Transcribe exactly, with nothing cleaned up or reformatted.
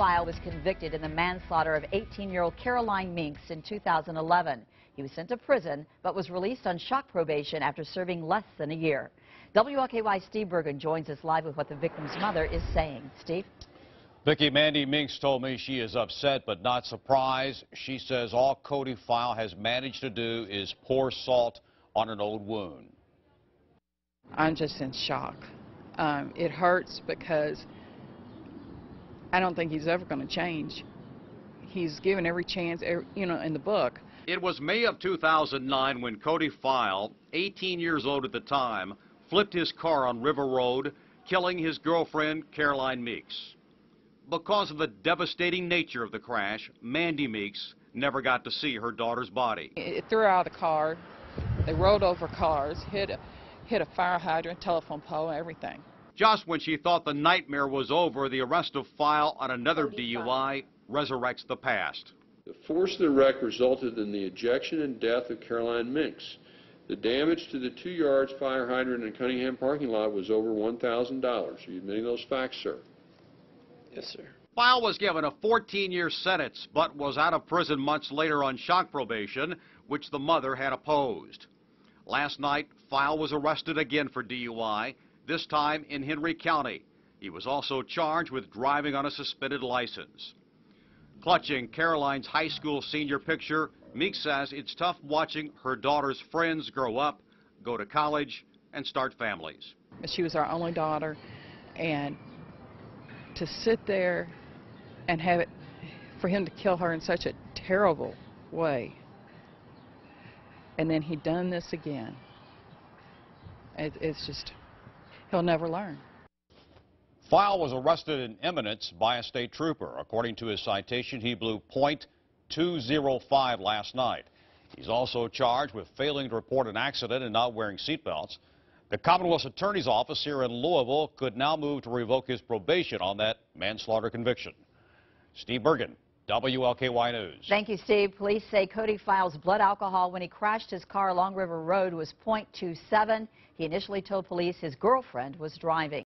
File was convicted in the manslaughter of eighteen-year-old Caroline Minks in two thousand eleven. He was sent to prison, but was released on shock probation after serving less than a year. W L K Y's Steve Bergen joins us live with what the victim's mother is saying. Steve? Vicki, Mandy Minks told me she is upset but not surprised. She says all Cody File has managed to do is pour salt on an old wound. I'm just in shock. Um, it hurts because I don't think he's ever going to change. He's given every chance, every, you know, in the book. It was May of two thousand nine when Cody File, eighteen years old at the time, flipped his car on River Road, killing his girlfriend, Caroline Minks. Because of the devastating nature of the crash, Mandy Minks never got to see her daughter's body. It threw her out of the car. They rolled over cars, hit a, hit a fire hydrant, telephone pole, everything. Just when she thought the nightmare was over, the arrest of File on another D U I resurrects the past. The force of the wreck resulted in the ejection and death of Caroline Minks. The damage to the two yards fire hydrant in Cunningham parking lot was over one thousand dollars. Are you admitting those facts, sir? Yes, sir. File was given a fourteen-year sentence, but was out of prison months later on shock probation, which the mother had opposed. Last night, File was arrested again for D U I, this time in Henry County. He was also charged with driving on a suspended license. Clutching Caroline's high school senior picture, Meek says it's tough watching her daughter's friends grow up, go to college, and start families. She was our only daughter, and to sit there and have it, for him to kill her in such a terrible way, and then he done this again, it, it's just, he'll never learn. File was arrested in imminence by a state trooper. According to his citation, he blew point two zero five last night. He's also charged with failing to report an accident and not wearing seatbelts. The Commonwealth's Attorney's Office here in Louisville could now move to revoke his probation on that manslaughter conviction. Steve Bergen, W L K Y News. Thank you, Steve. Police say Cody File's blood alcohol when he crashed his car along River Road was point two seven. He initially told police his girlfriend was driving.